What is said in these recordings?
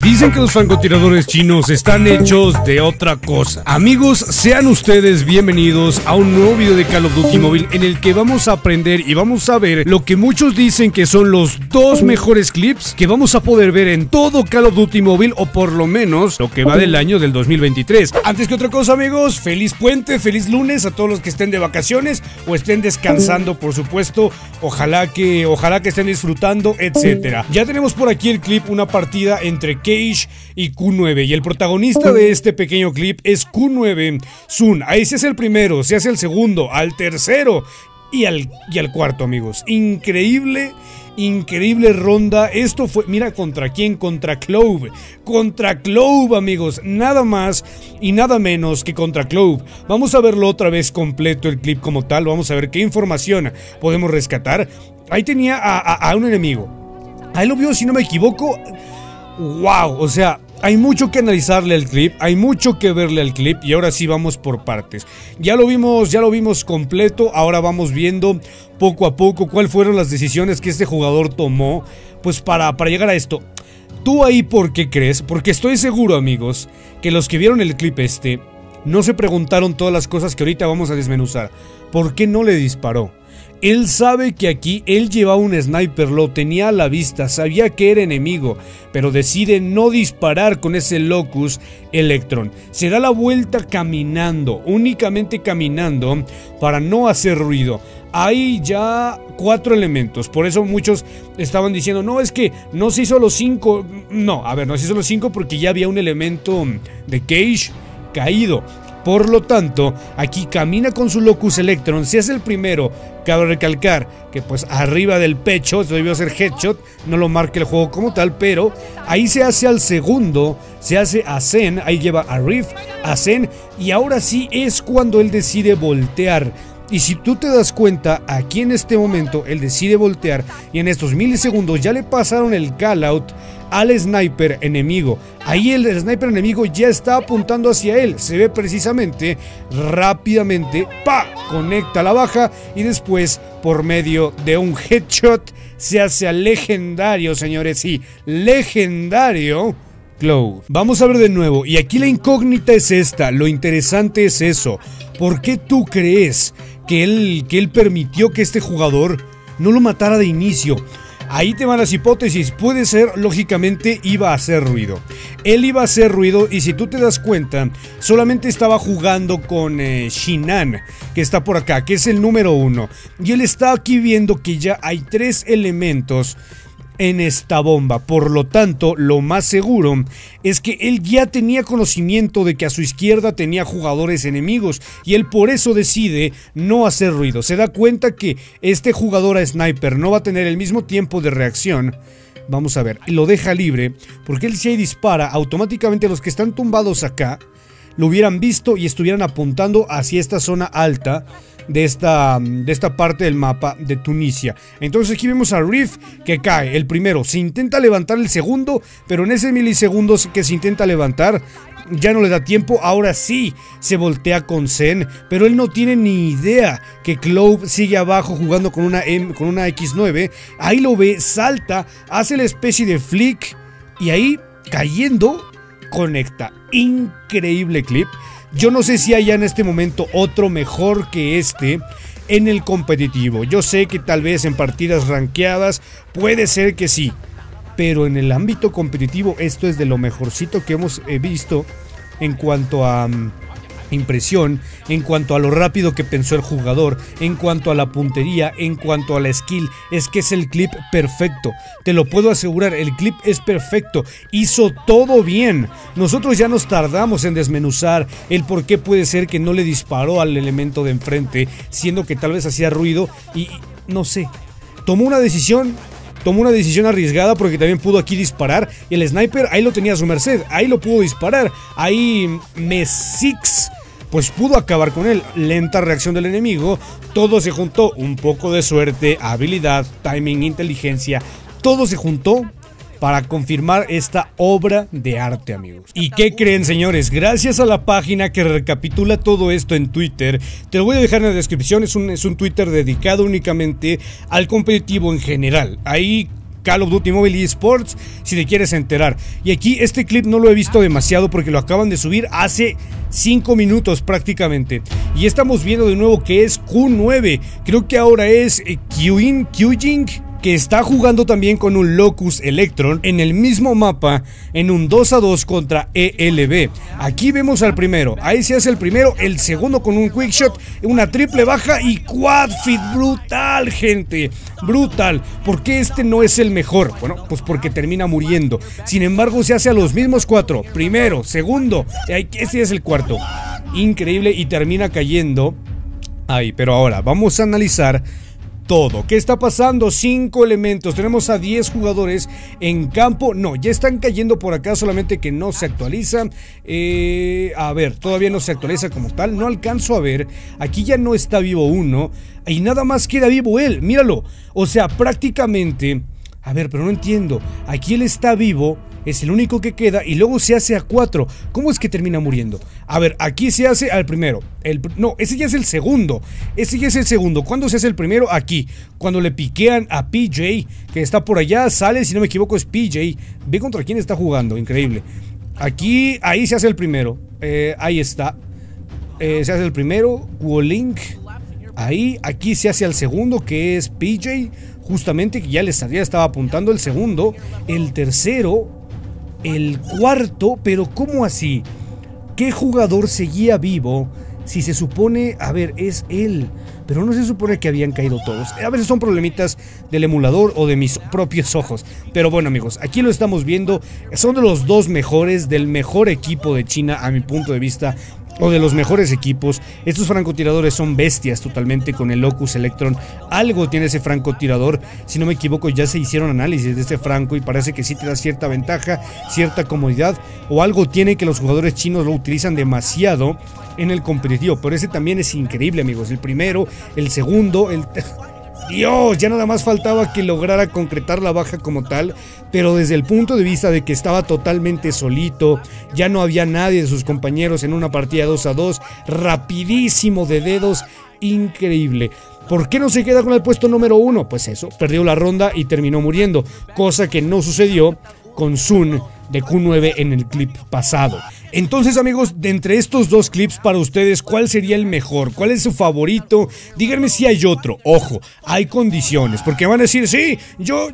Dicen que los francotiradores chinos están hechos de otra cosa. Amigos, sean ustedes bienvenidos a un nuevo video de Call of Duty Mobile en el que vamos a aprender y vamos a ver lo que muchos dicen que son los dos mejores clips que vamos a poder ver en todo Call of Duty Mobile, o por lo menos lo que va del año del 2023. Antes que otra cosa, amigos, feliz puente, feliz lunes a todos los que estén de vacaciones o estén descansando, por supuesto. Ojalá que estén disfrutando, etcétera. Ya tenemos por aquí el clip, una partida entre Cage y Q9, y el protagonista de este pequeño clip es Q9 Sun. Ahí se hace el primero, se hace el segundo, al tercero y al cuarto, amigos. Increíble ronda. Esto fue, mira, ¿contra quién? Contra Clove. Contra Clove, amigos. Nada más y nada menos que contra Clove. Vamos a verlo otra vez completo el clip como tal. Vamos a ver qué información podemos rescatar. Ahí tenía a un enemigo. Ahí lo vio, si no me equivoco. Wow, o sea, hay mucho que analizarle al clip, hay mucho que verle al clip, y ahora sí vamos por partes. Ya lo vimos completo. Ahora vamos viendo poco a poco cuáles fueron las decisiones que este jugador tomó, pues para llegar a esto. ¿Tú ahí por qué crees? Porque estoy seguro, amigos, que los que vieron el clip no se preguntaron todas las cosas que ahorita vamos a desmenuzar. ¿Por qué no le disparó? Él sabe que aquí él llevaba un sniper, lo tenía a la vista, sabía que era enemigo, pero decide no disparar con ese Locus Electron. Se da la vuelta caminando, únicamente caminando, para no hacer ruido. Hay ya 4 elementos, por eso muchos estaban diciendo, no, es que no se hizo los 5. No, a ver, no se hizo los 5 porque ya había un elemento de Cage caído. Por lo tanto, aquí camina con su Locus Electron, se hace el primero. Cabe recalcar que pues arriba del pecho, esto debió ser headshot, no lo marca el juego como tal, pero ahí se hace al segundo, se hace a Zen, ahí lleva a Rift, a Zen, y ahora sí es cuando él decide voltear. Y si tú te das cuenta, aquí en este momento él decide voltear, y en estos milisegundos ya le pasaron el call out al sniper enemigo. Ahí el sniper enemigo ya está apuntando hacia él. Se ve precisamente, rápidamente, ¡pa! Conecta la baja, y después por medio de un headshot se hace al legendario, señores, sí, legendario Clove. Vamos a ver de nuevo, y aquí la incógnita es esta, lo interesante es eso. ¿Por qué tú crees que él permitió que este jugador no lo matara de inicio? Ahí te van las hipótesis. Puede ser, lógicamente, iba a hacer ruido. Él iba a hacer ruido, y si tú te das cuenta, solamente estaba jugando con Shinan, que está por acá, que es el número 1. Y él está aquí viendo que ya hay 3 elementos en esta bomba. Por lo tanto, lo más seguro es que él ya tenía conocimiento de que a su izquierda tenía jugadores enemigos, y él por eso decide no hacer ruido. Se da cuenta que este jugador a sniper no va a tener el mismo tiempo de reacción. Vamos a ver, lo deja libre, porque él si ahí dispara, automáticamente los que están tumbados acá lo hubieran visto y estuvieran apuntando hacia esta zona alta de esta parte del mapa de Tunisia. Entonces aquí vemos a Rift que cae, el primero. Se intenta levantar el segundo, pero en ese milisegundos que se intenta levantar ya no le da tiempo. Ahora sí se voltea con Zen, pero él no tiene ni idea que Clove sigue abajo jugando con una X9. Ahí lo ve, salta, hace la especie de flick, y ahí cayendo conecta. Increíble clip. Yo no sé si haya en este momento otro mejor que este en el competitivo. Yo sé que tal vez en partidas rankeadas puede ser que sí, pero en el ámbito competitivo esto es de lo mejorcito que hemos visto en cuanto a impresión, en cuanto a lo rápido que pensó el jugador, en cuanto a la puntería, en cuanto a la skill. Es que es el clip perfecto, te lo puedo asegurar, el clip es perfecto, hizo todo bien. Nosotros ya nos tardamos en desmenuzar el por qué puede ser que no le disparó al elemento de enfrente, siendo que tal vez hacía ruido y no sé, tomó una decisión arriesgada, porque también pudo aquí disparar, y el sniper ahí lo tenía a su merced, ahí lo pudo disparar, ahí Mesix pues pudo acabar con él. Lenta reacción del enemigo, todo se juntó, un poco de suerte, habilidad, timing, inteligencia, todo se juntó para confirmar esta obra de arte, amigos. ¿Y qué creen, señores? Gracias a la página que recapitula todo esto en Twitter, te lo voy a dejar en la descripción, es un Twitter dedicado únicamente al competitivo en general. Ahí Call of Duty Mobile eSports si te quieres enterar. Y aquí este clip no lo he visto demasiado porque lo acaban de subir hace 5 minutos prácticamente. Y estamos viendo de nuevo que es Q9. Creo que ahora es Kyujin, que está jugando también con un Locus Electron en el mismo mapa en un 2 a 2 contra ELB. Aquí vemos al primero, ahí se hace el primero, el segundo con un quickshot, una triple baja y quad feed. Brutal, gente, brutal. ¿Por qué este no es el mejor? Bueno, pues porque termina muriendo. Sin embargo, se hace a los mismos 4, primero, segundo, este es el cuarto. Increíble, y termina cayendo ahí. Pero ahora vamos a analizar todo. ¿Qué está pasando? 5 elementos. Tenemos a 10 jugadores en campo. No, ya están cayendo por acá, solamente que no se actualizan. A ver, todavía no se actualiza como tal. No alcanzo a ver. Aquí ya no está vivo uno. Y nada más queda vivo él. Míralo. O sea, prácticamente... A ver, pero no entiendo. Aquí él está vivo. Es el único que queda y luego se hace a 4. ¿Cómo es que termina muriendo? A ver, aquí se hace al primero. No, ese ya es el segundo. Ese ya es el segundo. ¿Cuándo se hace el primero? Aquí. Cuando le piquean a PJ, que está por allá, sale, si no me equivoco es PJ. Ve contra quién está jugando, increíble. Aquí, ahí se hace el primero. Ahí está. Se hace el primero. Wolink. Ahí, aquí se hace el segundo, que es PJ. Justamente, que ya estaba apuntando el segundo. El tercero. El cuarto, pero ¿cómo así? ¿Qué jugador seguía vivo si se supone, a ver, es él? Pero no se supone que habían caído todos. A veces son problemitas del emulador o de mis propios ojos. Pero bueno, amigos, aquí lo estamos viendo. Son de los dos mejores, del mejor equipo de China a mi punto de vista, o de los mejores equipos. Estos francotiradores son bestias totalmente con el Locus Electron. Algo tiene ese francotirador, si no me equivoco ya se hicieron análisis de este franco y parece que sí te da cierta ventaja, cierta comodidad, o algo tiene que los jugadores chinos lo utilizan demasiado en el competitivo. Pero ese también es increíble, amigos. El primero, el segundo, Dios, ya nada más faltaba que lograra concretar la baja como tal, pero desde el punto de vista de que estaba totalmente solito, ya no había nadie de sus compañeros en una partida 2 a 2, rapidísimo de dedos, increíble. ¿Por qué no se queda con el puesto número 1? Pues eso, perdió la ronda y terminó muriendo, cosa que no sucedió con Sun de Q9 en el clip pasado. Entonces, amigos, de entre estos dos clips para ustedes, ¿cuál sería el mejor? ¿Cuál es su favorito? Díganme si hay otro. Ojo, hay condiciones, porque van a decir, sí, yo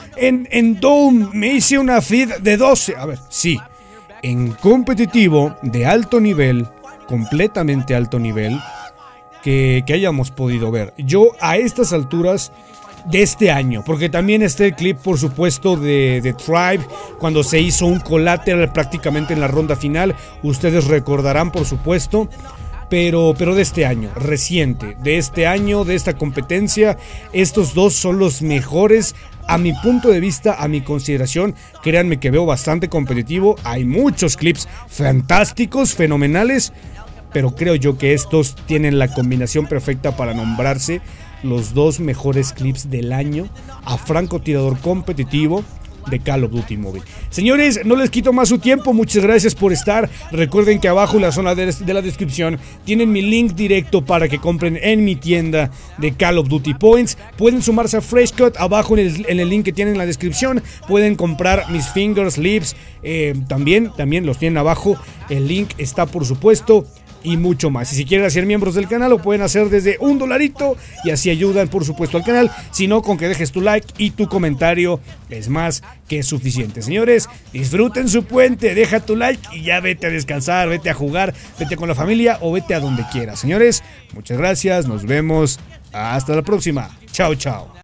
en Dome me hice una feed de 12. A ver, sí, en competitivo de alto nivel, completamente alto nivel, que hayamos podido ver. Yo a estas alturas de este año, porque también está el clip, por supuesto, de Tribe, cuando se hizo un collateral prácticamente en la ronda final. Ustedes recordarán, por supuesto, pero de este año, reciente, de este año, de esta competencia, estos dos son los mejores a mi punto de vista, a mi consideración. Créanme que veo bastante competitivo, hay muchos clips fantásticos, fenomenales, pero creo yo que estos tienen la combinación perfecta para nombrarse los dos mejores clips del año a francotirador competitivo de Call of Duty Mobile. Señores, no les quito más su tiempo, muchas gracias por estar. Recuerden que abajo en la zona de la descripción tienen mi link directo para que compren en mi tienda de Call of Duty Points. Pueden sumarse a Freshcut abajo en el link que tienen en la descripción. Pueden comprar mis fingers, lips, también los tienen abajo. El link está, por supuesto, y mucho más. Y si quieren ser miembros del canal, lo pueden hacer desde $1 y así ayudan, por supuesto, al canal. Si no, con que dejes tu like y tu comentario es más que suficiente. Señores, disfruten su puente, deja tu like y ya vete a descansar, vete a jugar, vete con la familia o vete a donde quieras. Señores, muchas gracias, nos vemos, hasta la próxima. Chao, chao.